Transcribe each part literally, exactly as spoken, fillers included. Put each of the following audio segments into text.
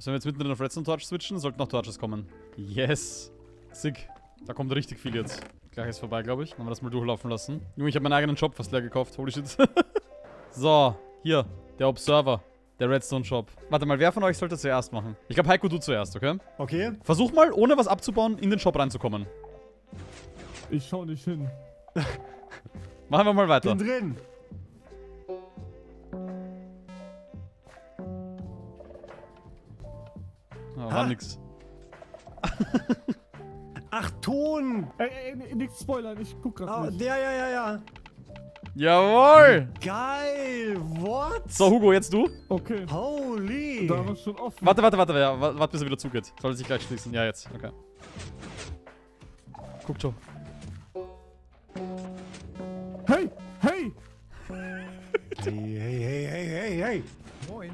Sollen wir jetzt mittendrin auf Redstone Torch switchen? Sollten noch Torches kommen. Yes. Sick. Da kommt richtig viel jetzt. Gleich ist vorbei, glaube ich. Wollen wir das mal durchlaufen lassen. Junge, ich habe meinen eigenen Shop fast leer gekauft. Holy shit. So, hier. Der Observer. Der Redstone Shop. Warte mal, wer von euch sollte zuerst machen? Ich glaube, Heiko, du zuerst, okay? Okay. Versuch mal, ohne was abzubauen, in den Shop reinzukommen. Ich schau nicht hin. Machen wir mal weiter. Bin drin. Oh, war nix. Ach, Ton. Ey, ey, nix spoilern, ich guck grad Oh, nicht. ja, ja, ja, ja. Jawohl! Geil. What? So, Hugo, jetzt du. Okay. Holy. Da war schon offen. Warte, warte, warte, ja, warte, bis er wieder zugeht. Soll er sich gleich schließen? Ja, jetzt, okay. Guck, Joe. Hey, hey! Hey, hey, hey, hey, hey, hey. Moin.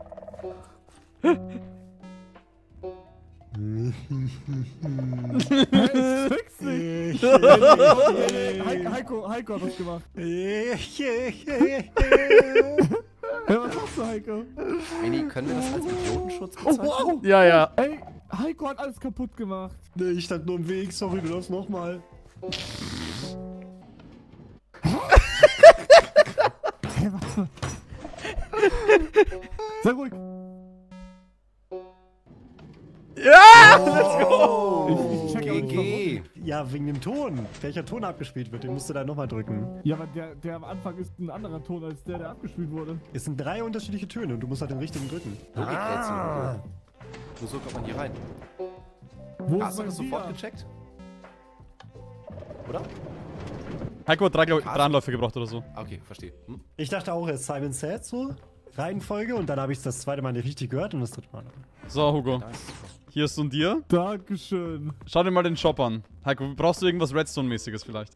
Hey, fix dich! Heiko, Heiko, Heiko hat das gemacht. Hey, was machst du, Heiko? Mini, können wir das als Idiotenschutz Oh, bezeichnen? wow! Ja, ja. Ey, Heiko hat alles kaputt gemacht. Nee, ich stand nur im Weg. Sorry, du darfst nochmal. Hey, warte. Sei ruhig. Ja! Let's go! Ich, ich check G auch nicht, G. Ja, wegen dem Ton. Welcher Ton abgespielt wird, den musst du da nochmal drücken. warum. Ja, aber der, der am Anfang ist ein anderer Ton als der, der abgespielt wurde. Es sind drei unterschiedliche Töne und du musst halt den richtigen drücken. Logikrätsel. Nur so kommt man hier rein. Wo Hast du mein das sofort Dia? gecheckt? Oder? Heiko hat drei, glaub ich, drei Anläufe gebraucht oder so. Ah, okay, verstehe. Hm? Ich dachte auch, es ist Simon Said so. Reihenfolge und dann habe ich es das zweite Mal nicht richtig gehört und das dritte Mal. So, Hugo. Nice. Hier ist ein dir. Dankeschön. Schau dir mal den Shop an. Heiko, brauchst du irgendwas Redstone-mäßiges vielleicht?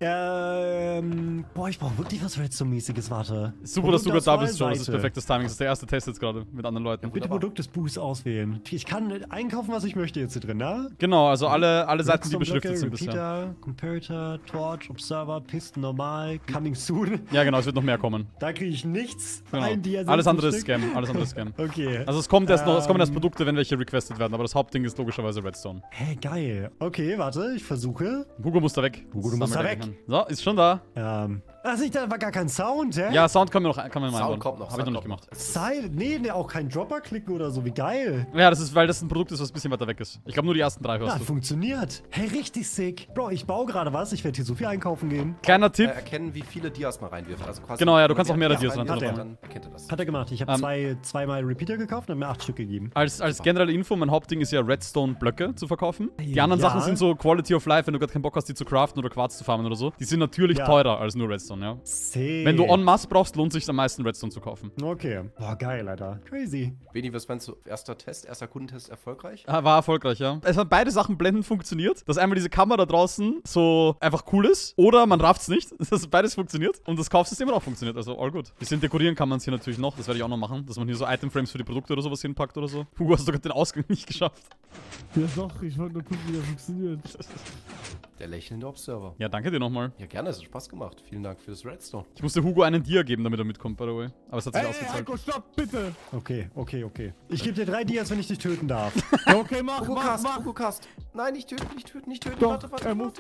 Ähm, boah, ich brauche wirklich was Redstone-mäßiges, warte. Super, dass du gerade da bist, Joe. Das ist Seite. perfektes Timing. Das ist der erste Test jetzt gerade mit anderen Leuten. Bitte Wunderbar. Produkt des Buchs auswählen. Ich kann einkaufen, was ich möchte jetzt hier drin, ne? Genau, also alle, alle Seiten, die Redstone-Blöcke, beschriftet sind bisher. Repeater, Comparator, Torch, Observer, Pisten, normal, coming soon. Ja, genau, es wird noch mehr kommen. Da kriege ich nichts. Genau. Ein Dia Alles andere ist Stück. Scam. Alles andere ist Scam. Okay. Also es kommt erst noch, es kommen erst Ähm. Produkte, wenn welche requested werden, aber das Hauptding ist logischerweise Redstone. Hä, geil. Okay, warte, ich versuche. Hugo muss da weg. Hugo, du musst da weg. So, ist schon da. Ähm. Ach, ich, da war gar kein Sound, hä? Ja, Sound kann man noch, kann man mal Sound einbauen. kommt noch. Hab ich noch Sound nicht kommt gemacht. noch. Es ist- Silent. Nee, nee, auch kein Dropper klicken oder so. Wie geil. Ja, das ist, weil das ein Produkt ist, was ein bisschen weiter weg ist. Ich glaube nur die ersten drei Ja, hörst du. funktioniert. Hey, richtig sick. Bro, ich baue gerade was. Ich werde hier so viel einkaufen gehen. Kleiner Äh, Tipp. erkennen, wie viele Dias man reinwirft. Also quasi Genau, ja, du wenn kannst man auch mehrere mehr Dias reinwirft, rein- dann erkennt er das. Hat er gemacht. Ich habe Ähm. zwei, zweimal Repeater gekauft und mir acht Stück gegeben. Als, als generelle Info, mein Hauptding ist ja Redstone-Blöcke zu verkaufen. Die anderen Ja. Sachen sind so Quality of Life, wenn du gerade keinen Bock hast, die zu craften oder Quarz zu farmen oder so. Die sind natürlich Ja. teurer als nur Redstone, ja. Sick. Wenn du en masse brauchst, lohnt sich am meisten Redstone zu kaufen. Okay. Boah, geil, Alter. Crazy. Beni, was meinst du? Erster Test, erster Kundentest erfolgreich? Ah, War erfolgreich, ja. Es haben beide Sachen blendend funktioniert. Dass einmal diese Kamera da draußen so einfach cool ist. Oder man rafft's nicht. Dass beides funktioniert. Und das Kaufsystem auch funktioniert. Also all gut. Bisschen dekorieren kann man es hier natürlich noch. Das werde ich auch noch machen. Dass man hier so Itemframes für die Produkte oder sowas hinpackt oder so. Hugo, hast du gerade den Ausgang nicht geschafft. Ja doch, ich wollte nur gucken, wie das funktioniert. Der lächelnde Observer. Ja, danke dir nochmal. Ja, gerne, es hat Spaß gemacht. Vielen Dank für das Redstone. Ich musste Hugo einen Dia geben, damit er mitkommt, by the way. Aber es hat sich Ey, ey, ausgezahlt. Heiko, stopp, bitte! Okay, okay, okay. Ich gebe dir drei Dias, wenn ich dich töten darf. Ja, okay, mach, Hugo mach, Cast, mach! Hugo Cast. Nein, nicht töten, nicht töten, nicht töten. Doch, warte, warte, er muss-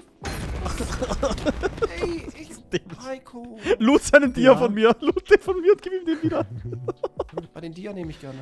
warte. Ey, ich... Heiko. Loot seinen Dia Ja. von mir. Loot den von mir und gib ihm den wieder. Bei den Dia nehme ich gerne.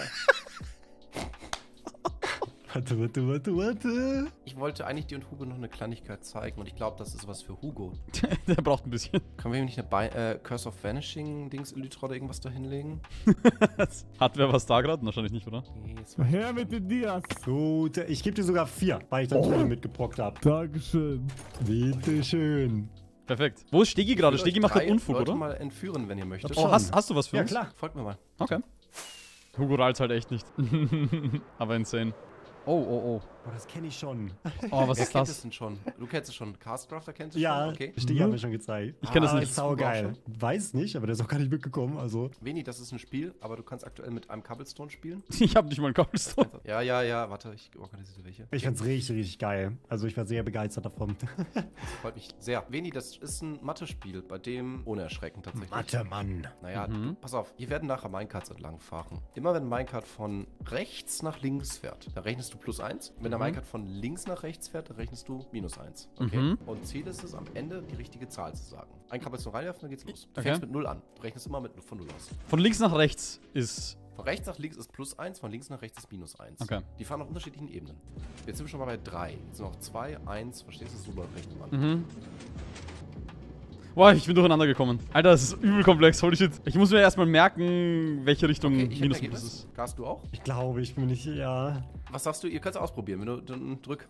Warte, warte, warte, warte. Ich wollte eigentlich dir und Hugo noch eine Kleinigkeit zeigen und ich glaube, das ist was für Hugo. Der braucht ein bisschen. Können wir ihm nicht eine Bi äh, Curse of Vanishing Dings Elytra oder irgendwas da hinlegen? Hat wer was da gerade? Wahrscheinlich nicht, oder? Nee, jetzt war Her mit den Dias! Gut, ich gebe dir sogar vier, weil ich dann oh. mitgebrockt habe. Dankeschön. Bitteschön. Perfekt. Wo ist Stegi gerade? Ich will Stegi euch macht gerade drei Unfug, Leute oder? mal entführen, wenn ihr möchtet. Oh, hast, hast du was für Ja, uns? klar. Folgt mir mal. Okay. Hugo rallt halt echt nicht. Aber insane. Oh, oh, oh. Oh, das kenne ich schon. Oh, was Wer ist kennt es das? denn schon? Du kennst es schon. Castcrafter kennst du Ja, schon? Okay. Stigi Mhm. hat mir schon gezeigt. Ich kenne das Ah, nicht. Ist saugeil. Weiß nicht, aber der ist auch gar nicht mitgekommen, also. Veni, das ist ein Spiel, aber du kannst aktuell mit einem Cobblestone spielen. Ich habe nicht mal einen Cobblestone. Ja, ja, ja, warte, ich organisiere welche. Ich find's richtig, richtig geil. Also ich war sehr begeistert davon. Das freut mich sehr. Veni, das ist ein Mathe-Spiel, bei dem ohne Erschrecken tatsächlich. Mathe, Mann. Naja, Mhm. du, pass auf, hier werden nachher Minecarts entlang fahren. Immer wenn ein Minecart von rechts nach links fährt, dann rechnest du plus eins. Wenn der Mhm. Minecart von links nach rechts fährt, dann rechnest du minus eins. Okay? Mhm. Und Ziel ist es, am Ende die richtige Zahl zu sagen. Ein Cobblestone reinwerfen, dann geht's los. Du Okay. fängst mit null an. Du rechnest immer mit von null aus. Von links nach rechts ist... Von rechts nach links ist plus eins, von links nach rechts ist minus eins. Okay. Die fahren auf unterschiedlichen Ebenen. Jetzt sind wir schon mal bei drei. Jetzt sind noch zwei, eins, verstehst du? So läuft rechnen man. Mhm. Boah, ich bin durcheinander gekommen. Alter, das ist übel komplex. Holy shit. Ich muss mir erstmal merken, welche Richtung Okay, ich hab Minus ein Minus Ergebnis. ist. Gast, du auch? Ich glaube, ich bin nicht, ja. Was sagst du? Ihr könnt es ausprobieren, wenn du dann drück.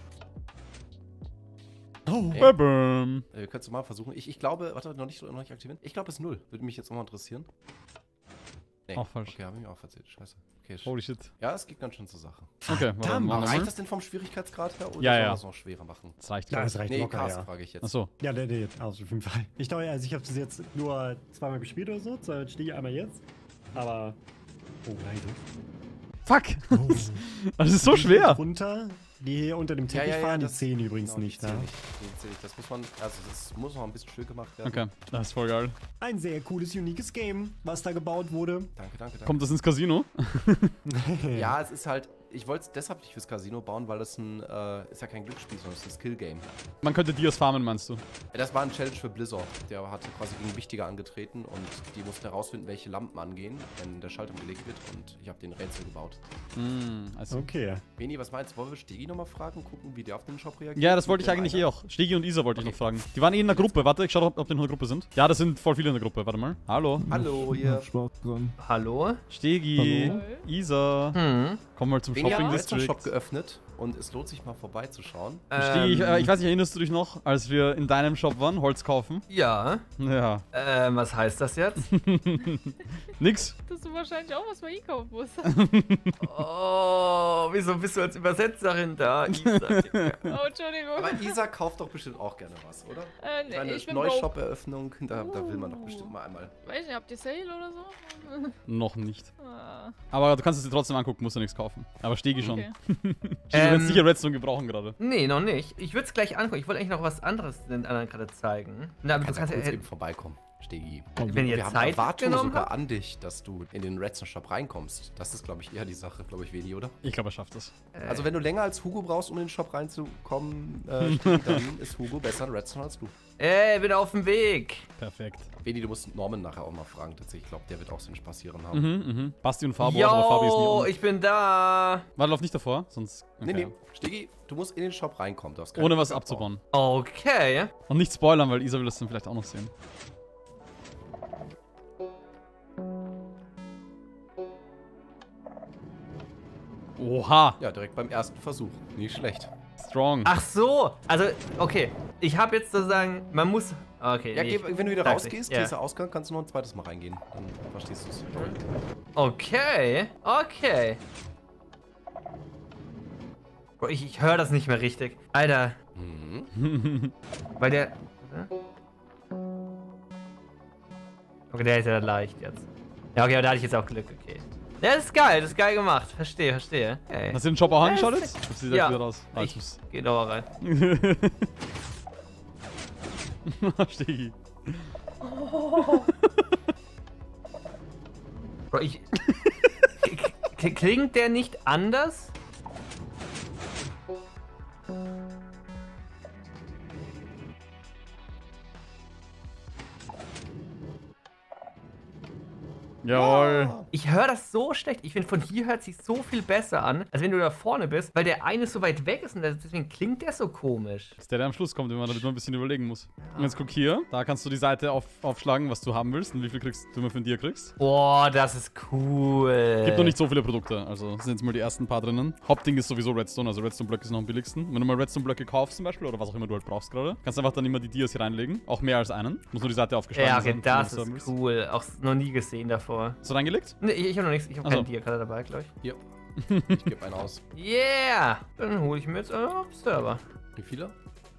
Oh, Ey. Bam. Äh, könntest du mal versuchen. Ich, ich glaube, warte, noch nicht, noch nicht aktivieren. Ich glaube, es ist null. Würde mich jetzt auch mal interessieren. Nee. Auch falsch. Okay, habe ich mir auch verzählt. Scheiße. Okay, sch- Holy shit. ja, es geht ganz schön zur Sache. Okay, warte, Verdammt. machen wir Reicht mal. das denn vom Schwierigkeitsgrad her oder Ja, soll ja. man es noch schwerer machen? Das reicht, ja, glaub es ich. reicht Nee, locker, Cast ja. frage ich jetzt. Achso. Ja, nee, nee, auf jeden Fall. Ich glaube, also ich habe es jetzt nur zweimal gespielt oder so. Zweimal Stigi, einmal jetzt. Aber. Oh, leise. Fuck! Oh. Das ist so schwer! Runter, die hier unter dem Teppich fahren, die zählen übrigens genau, die nicht. zählen Ne? nicht. Die zählen nicht. Das muss man, also das muss noch ein bisschen schön gemacht werden. Okay, das ist voll geil. Ein sehr cooles, uniques Game, was da gebaut wurde. Danke, danke, danke. Kommt das ins Casino? Ja, es ist halt, ich wollte es deshalb nicht fürs Casino bauen, weil das ein, äh, ist ja kein Glücksspiel, sondern es ist ein Skill-Game. Man könnte Dias farmen, meinst du? Das war ein Challenge für Blizzard. Der hatte quasi gegen Wichtiger angetreten und die mussten herausfinden, welche Lampen angehen, wenn der Schalter gelegt wird, und ich habe den Rätsel gebaut. Hm, also. Okay. Beni, was meinst du? Wollen wir Stegi nochmal fragen, gucken, wie der auf den Shop reagiert? Ja, das wollte ich Mit dem eigentlich einer? eh auch. Stegi und Isa wollte ich Okay. noch fragen. Die waren eh in der Gruppe. Warte, ich schau doch, ob die in der Gruppe sind. Ja, das sind voll viele in der Gruppe. Warte mal. Hallo. Hallo, ihr. Spaß dran. Hallo? Stegi. Hallo. Isa. Hm. Komm mal zum Beni hat Shopping einen Shop District. geöffnet und es lohnt sich mal vorbeizuschauen. Stegi, ich, Ähm, äh, ich weiß nicht, erinnerst du dich noch, als wir in deinem Shop waren, Holz kaufen? Ja. Ja. Ähm, was heißt das jetzt? Nix. Dass du wahrscheinlich auch was mal einkaufen musst. Oh, wieso bist du als Übersetzerin da? Isa? Oh, Entschuldigung. Aber Isa kauft doch bestimmt auch gerne was, oder? äh, nee, Eine ich bin neue broke. Shop-Eröffnung, da, da will man doch bestimmt mal einmal. Weiß nicht, habt ihr Sale oder so? Noch nicht. Ah, Aber du kannst es dir trotzdem angucken, musst du nichts kaufen. Aber Stegi schon. okay. Stegi, du Ähm, kannst sicher Redstone gebrauchen gerade. Nee, noch nicht. Ich würde es gleich angucken. Ich wollte eigentlich noch was anderes den anderen gerade zeigen. Na, aber du Kannst ja kannst kurz ja. eben vorbeikommen, Stegi. Wenn ihr Wir haben Zeit Erwartungen genommen sogar habt. an dich, dass du in den Redstone Shop reinkommst. Das ist, glaube ich, eher die Sache, glaube ich, Veni, oder? Ich glaube, er schafft das. Also wenn du länger als Hugo brauchst, um in den Shop reinzukommen, äh, Stegi, dann ist Hugo besser in Redstone als du. Ey, bin auf dem Weg. Perfekt. Veni, du musst Norman nachher auch mal fragen, tatsächlich. Ich glaube, der wird auch seinen Spaß hieran haben. Mhm, mhm. Basti und Fabo, aber Fabi ist nie Yo, on. ich bin da. Warte, lauf nicht davor, sonst. Nee, okay. nee, Stegi, du musst in den Shop reinkommen. Du darfst keinen Ohne was Shop abzubauen. Okay. Und nicht spoilern, weil Isa will das dann vielleicht auch noch sehen. Oha, Ja, direkt beim ersten Versuch. Nicht schlecht. strong. Ach so. Also, okay. Ich habe jetzt sozusagen, man muss. Okay. Ja, nee, geh, wenn du wieder sag's rausgehst, nicht. Ja. dieser Ausgang, kannst du noch ein zweites Mal reingehen. Dann verstehst du es. Okay. Okay. Bro, ich, ich höre das nicht mehr richtig. Alter. Mhm. Weil der. Okay, der ist ja leicht jetzt. Ja, okay, aber da hatte ich jetzt auch Glück, okay. Ja, das ist geil, das ist geil gemacht. Verstehe, verstehe. Okay. Hast du den Shop auch Ja, angeschaut ist- jetzt? Ich zieh direkt Ja. wieder raus. Ah, Ich ich geh da mal rein. muss. Stegi. Bro, ich. K- Klingt der nicht anders? Jawohl. Ich höre das so schlecht. Ich finde, von hier hört sich so viel besser an, als wenn du da vorne bist, weil der eine so weit weg ist und deswegen klingt der so komisch. Das ist der, der am Schluss kommt, wenn man damit nur ein bisschen überlegen muss. Und jetzt guck hier. Da kannst du die Seite auf, aufschlagen, was du haben willst und wie viel kriegst du immer von dir kriegst. Boah, das ist cool. Gibt noch nicht so viele Produkte, also sind jetzt mal die ersten paar drinnen. Hauptding ist sowieso Redstone, also Redstone-Blöcke ist noch am billigsten. Wenn du mal Redstone-Blöcke kaufst zum Beispiel, oder was auch immer du halt brauchst gerade, kannst du einfach dann immer die Dias hier reinlegen. Auch mehr als einen. Muss nur die Seite aufgeschlagen Ja, okay, sein. das wenn du haben ist willst. cool. Auch noch nie gesehen davor. Hast du reingelegt? Nee, ich, ich habe noch nichts. Ich habe Ach so. keinen Dia gerade dabei, glaube ich. Hier. Ich gebe einen aus. Yeah! Dann hole ich mir jetzt einen Observer. Wie viele?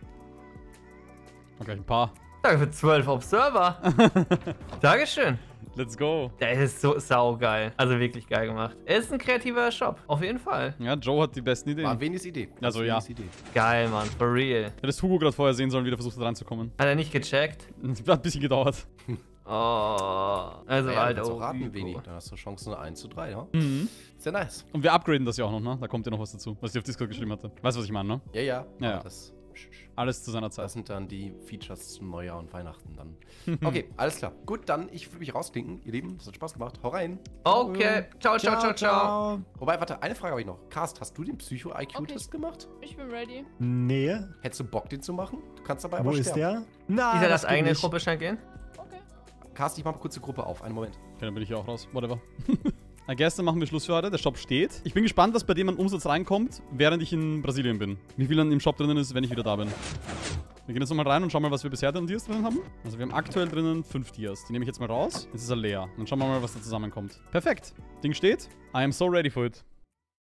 Okay, ein paar. Danke für zwölf Observer. Dankeschön. Let's go. Der ist so saugeil. Also wirklich geil gemacht. Er ist ein kreativer Shop. Auf jeden Fall. Ja, Joe hat die besten Ideen. War Venis Idee. Also, War ja. Venis Idee. Geil, Mann. For real. Hättest Hugo gerade vorher sehen sollen, wie der versucht hat reinzukommen. Hat er nicht gecheckt? Hat ein bisschen gedauert. Oh. Also Ja, halt ja, oh. auch raten, Hugo. Veni. Dann hast du Chancen eins zu drei, ja? Mhm. Sehr nice. Und wir upgraden das ja auch noch, ne? Da kommt ja noch was dazu, was ich auf Discord geschrieben hatte. Weißt du, was ich meine, ne? Ja, ja. Ja, aber ja. Das, Alles zu seiner Zeit. das sind dann die Features zum Neujahr und Weihnachten dann. Okay, alles klar. Gut, dann ich würde mich rausklinken, ihr Lieben. Das hat Spaß gemacht. Hau rein. Okay. Ciao, ciao, ciao, ciao. Wobei, warte, eine Frage habe ich noch. Cast, hast du den Psycho-I Q-Test gemacht? Ich bin ready. Nee. Hättest du Bock, den zu machen? Du kannst dabei Wo aber ist sterben. der? Nein, Ist er das geht eigene nicht. Gruppe schnell gehen? Okay. Cast, ich mach mal kurz die Gruppe auf. Einen Moment. Okay, dann bin ich hier auch raus. Whatever. I guess, dann machen wir Schluss für heute. Der Shop steht. Ich bin gespannt, was bei dem an Umsatz reinkommt, während ich in Brasilien bin. Wie viel dann im Shop drinnen ist, wenn ich wieder da bin. Wir gehen jetzt nochmal rein und schauen mal, was wir bisher an Dias drinnen haben. Also wir haben aktuell drinnen fünf Dias. Die nehme ich jetzt mal raus. Jetzt ist er leer. Dann schauen wir mal, was da zusammenkommt. Perfekt. Ding steht. I am so ready for it.